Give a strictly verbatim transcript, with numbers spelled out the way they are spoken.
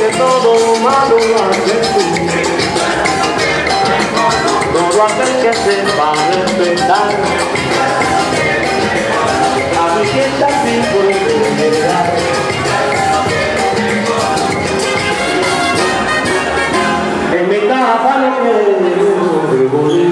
que todo malo haces tú. Todo aquel que sepa respetar a mi fiesta sí puede llegar. En mi casa no quiero